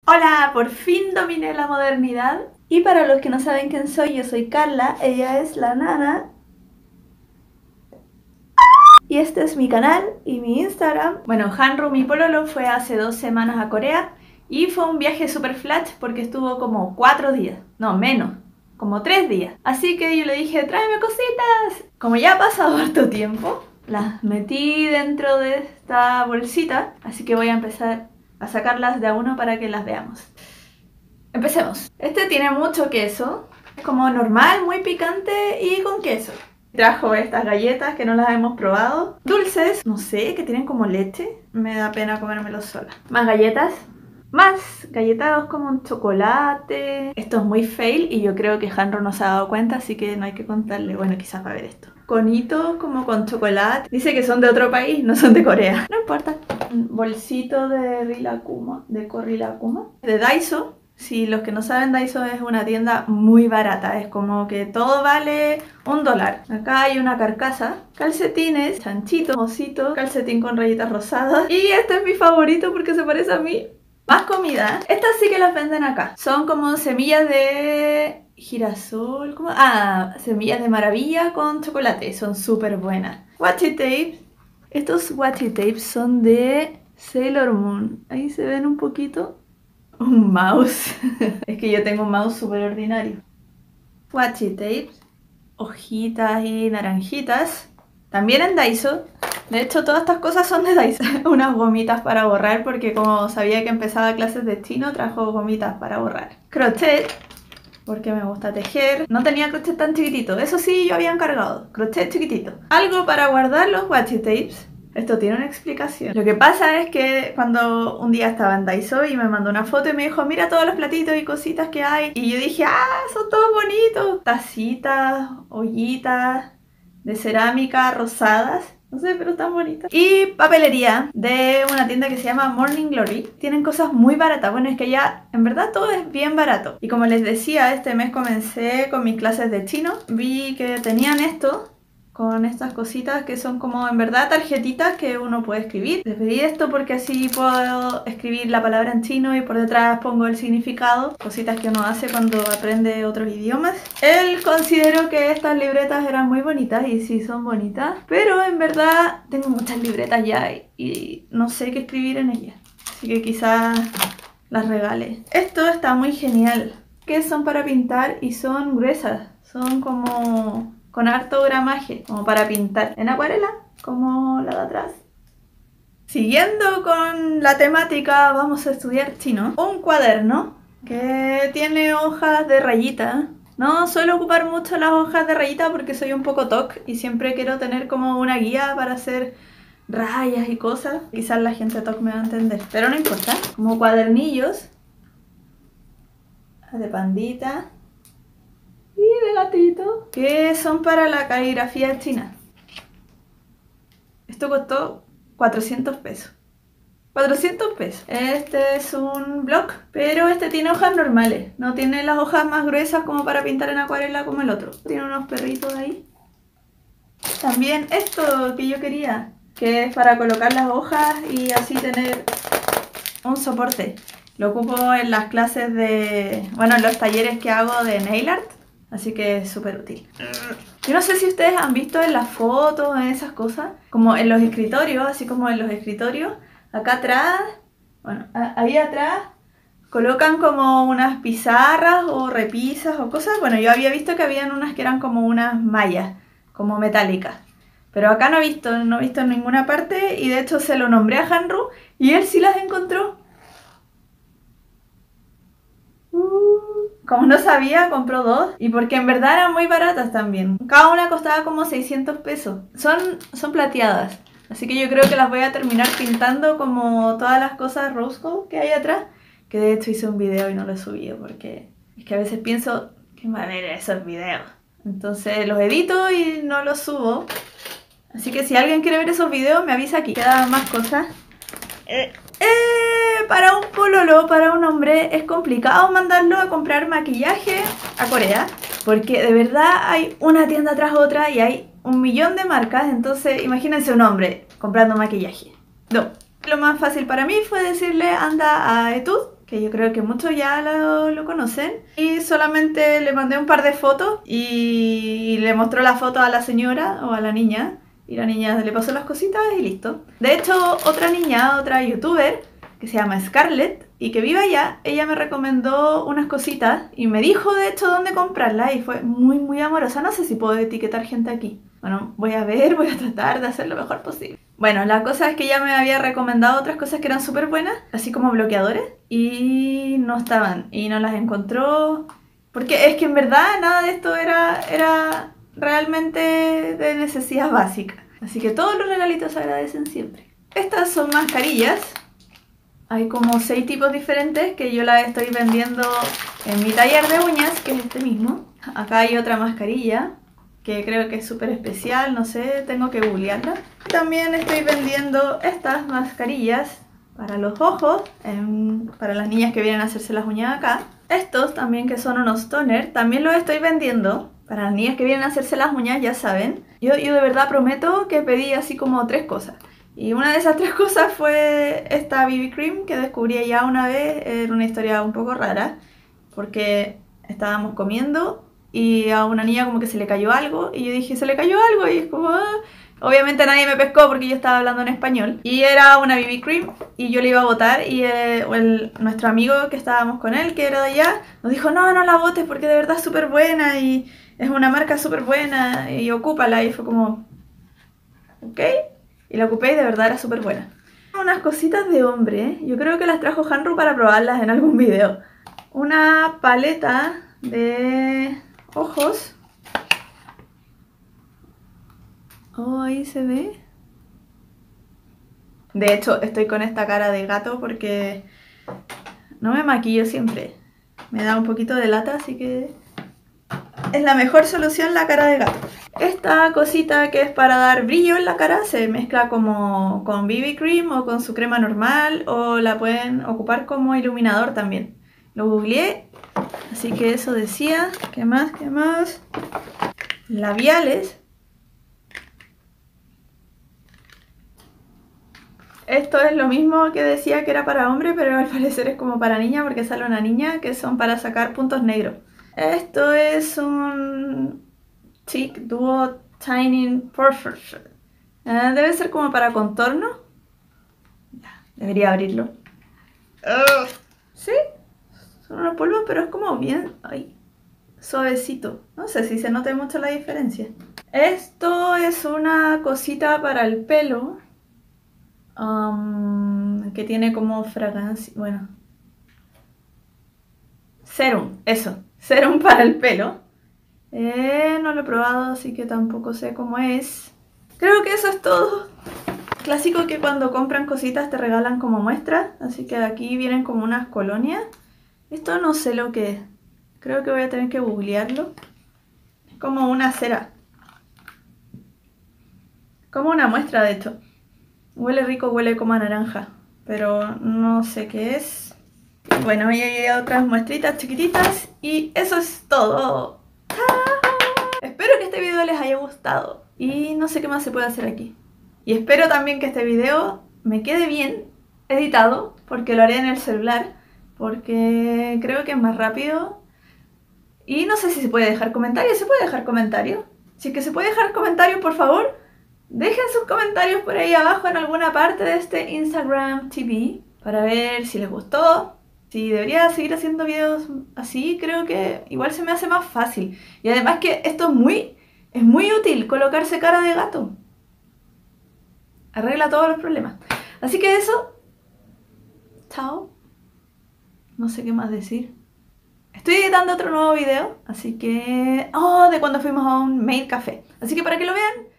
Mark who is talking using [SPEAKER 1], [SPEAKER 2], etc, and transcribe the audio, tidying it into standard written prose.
[SPEAKER 1] Hola, por fin dominé la modernidad. Y para los que no saben quién soy, yo soy Carla, ella es la Nana. Y este es mi canal y mi Instagram. Bueno, Hanru, mi pololo, fue hace 2 semanas a Corea y fue un viaje super flash porque estuvo como 4 días, no menos, como 3 días. Así que yo le dije, tráeme cositas. Como ya ha pasado harto tiempo, las metí dentro de esta bolsita, así que voy a empezar a sacarlas de a uno para que las veamos. Empecemos. Este tiene mucho queso, es como normal, muy picante y con queso. Trajo estas galletas que no las hemos probado. Dulces, no sé, que tienen como leche. Me da pena comérmelos sola. Más galletas. Más galletas como un chocolate. Esto es muy fail y yo creo que Hanro no se ha dado cuenta, así que no hay que contarle. Bueno, quizás va a ver esto. Conitos como con chocolate. Dice que son de otro país, no son de Corea. No importa. Un bolsito de Rilakkuma, de Rilakkuma. De Daiso. Si los que no saben, Daiso es una tienda muy barata, es como que todo vale $1. Acá hay una carcasa, calcetines, chanchito, osito, calcetín con rayitas rosadas. Y este es mi favorito porque se parece a mí. Más comida. Estas sí que las venden acá. Son como semillas de girasol, ¿cómo? Ah, semillas de maravilla con chocolate. Son súper buenas. Washi tape. Estos washi tapes son de Sailor Moon. Ahí se ven un poquito. Un mouse. Es que yo tengo un mouse súper ordinario. Washi tapes. Hojitas y naranjitas. También en Daiso. De hecho, todas estas cosas son de Daiso. Unas gomitas para borrar, porque como sabía que empezaba clases de chino, trajo gomitas para borrar. Crochet, porque me gusta tejer. No tenía crochet tan chiquitito. Eso sí, yo había encargado. Crochet chiquitito. Algo para guardar los washi tapes. Esto tiene una explicación. Lo que pasa es que cuando un día estaba en Daiso y me mandó una foto y me dijo, mira todos los platitos y cositas que hay. Y yo dije, ah, son todos bonitos. Tacitas, ollitas de cerámica rosadas. No sé, pero están bonitas. Y papelería de una tienda que se llama Morning Glory. Tienen cosas muy baratas. Bueno, es que ya en verdad todo es bien barato. Y como les decía, este mes comencé con mis clases de chino. Vi que tenían esto con estas cositas que son como en verdad tarjetitas que uno puede escribir. Les pedí esto porque así puedo escribir la palabra en chino y por detrás pongo el significado. Cositas que uno hace cuando aprende otros idiomas. Él consideró que estas libretas eran muy bonitas y sí son bonitas, pero en verdad tengo muchas libretas ya y no sé qué escribir en ellas. Así que quizás las regale. Esto está muy genial. Que son para pintar y son gruesas. Son como con harto gramaje, como para pintar en acuarela, como la de atrás. Siguiendo con la temática, vamos a estudiar chino. Un cuaderno que tiene hojas de rayita. No suelo ocupar mucho las hojas de rayita porque soy un poco TOC y siempre quiero tener como una guía para hacer rayas y cosas. Quizás la gente TOC me va a entender, pero no importa. Como cuadernillos de pandita y de gatito, que son para la caligrafía china. Esto costó 400 pesos. 400 pesos. Este es un bloc, pero este tiene hojas normales. No tiene las hojas más gruesas como para pintar en acuarela como el otro. Tiene unos perritos ahí. También esto que yo quería, que es para colocar las hojas y así tener un soporte. Lo ocupo en las clases de... bueno, en los talleres que hago de nail art. Así que es súper útil. Yo no sé si ustedes han visto en las fotos, en esas cosas, como en los escritorios, así como en los escritorios, acá atrás, bueno, ahí atrás, colocan como unas pizarras o repisas o cosas. Bueno, yo había visto que habían unas que eran como unas mallas, como metálicas. Pero acá no he visto en ninguna parte y de hecho se lo nombré a Hanru y él sí las encontró. Como no sabía, compró 2 y porque en verdad eran muy baratas también. Cada una costaba como 600 pesos. Son plateadas, así que yo creo que las voy a terminar pintando como todas las cosas rose gold que hay atrás. Que de hecho hice un video y no lo he subido porque es que a veces pienso que me van a ver esos videos. Entonces los edito y no los subo. Así que si alguien quiere ver esos videos me avisa aquí. Quedan más cosas. Para un pololo, para un hombre, es complicado mandarlo a comprar maquillaje a Corea, porque de verdad hay una tienda tras otra y hay un millón de marcas. Entonces imagínense un hombre comprando maquillaje. No. Lo más fácil para mí fue decirle anda a Etude que yo creo que muchos ya lo conocen. Y solamente le mandé un par de fotos y le mostró la foto a la señora o a la niña. Y la niña le pasó las cositas y listo. De hecho, otra niña, otra youtuber, que se llama Scarlett y que vive allá, ella me recomendó unas cositas y me dijo de hecho dónde comprarlas y fue muy muy amorosa. No sé si puedo etiquetar gente aquí. Bueno, voy a ver, voy a tratar de hacer lo mejor posible. Bueno, la cosa es que ella me había recomendado otras cosas que eran súper buenas, así como bloqueadores, y no estaban, y no las encontró, porque es que en verdad nada de esto era realmente de necesidad básica. Así que todos los regalitos se agradecen siempre. Estas son mascarillas. Hay como 6 tipos diferentes que yo las estoy vendiendo en mi taller de uñas, que es este mismo. Acá hay otra mascarilla que creo que es súper especial, no sé, tengo que googlearla. También estoy vendiendo estas mascarillas para los ojos, para las niñas que vienen a hacerse las uñas acá. Estos también, que son unos toner, también los estoy vendiendo para las niñas que vienen a hacerse las uñas, ya saben. Yo de verdad prometo que pedí así como 3 cosas. Y una de esas 3 cosas fue esta BB Cream que descubrí ya una vez. Era una historia un poco rara, porque estábamos comiendo y a una niña como que se le cayó algo y yo dije, se le cayó algo, y es como... Obviamente nadie me pescó porque yo estaba hablando en español. Y era una BB Cream y yo le iba a botar y nuestro amigo que estábamos con él, que era de allá, nos dijo, no, no la botes porque de verdad es súper buena y es una marca súper buena y ocúpala. Y fue como, ok. Y la ocupé y de verdad era súper buena. Unas cositas de hombre, yo creo que las trajo Hanru para probarlas en algún video. Una paleta de ojos. Oh, ahí se ve. De hecho, estoy con esta cara de gato porque no me maquillo siempre. Me da un poquito de lata, así que es la mejor solución la cara de gato. Esta cosita que es para dar brillo en la cara se mezcla como con BB Cream o con su crema normal, o la pueden ocupar como iluminador también. Lo googleé, así que eso decía. ¿Qué más? ¿Qué más? Labiales. Esto es lo mismo que decía que era para hombre, pero al parecer es como para niña porque sale una niña, que son para sacar puntos negros. Esto es un Cheek Duo Tiny Perfect. Debe ser como para contorno. Debería abrirlo. Sí, son unos polvos, pero es como bien suavecito. No sé si se nota mucho la diferencia. Esto es una cosita para el pelo. Que tiene como fragancia, bueno, serum, eso, serum para el pelo. No lo he probado, así que tampoco sé cómo es. Creo que eso es todo. Clásico que cuando compran cositas te regalan como muestra, así que aquí vienen como unas colonias. Esto no sé lo que es, creo que voy a tener que googlearlo. Es como una cera, como una muestra de hecho. Huele rico, huele como a naranja, pero no sé qué es. Bueno, y hay otras muestritas chiquititas y eso es todo. Espero que este video les haya gustado y no sé qué más se puede hacer aquí. Y espero también que este video me quede bien editado, porque lo haré en el celular, porque creo que es más rápido. Y no sé si se puede dejar comentarios. ¿Se puede dejar comentarios? Si es que se puede dejar comentarios, por favor, dejen sus comentarios por ahí abajo en alguna parte de este Instagram TV para ver si les gustó. Si debería seguir haciendo videos así, creo que igual se me hace más fácil. Y además que esto es muy útil, colocarse cara de gato. Arregla todos los problemas. Así que eso. Chao. No sé qué más decir. Estoy editando otro nuevo video, así que... Oh, de cuando fuimos a un maid café. Así que para que lo vean,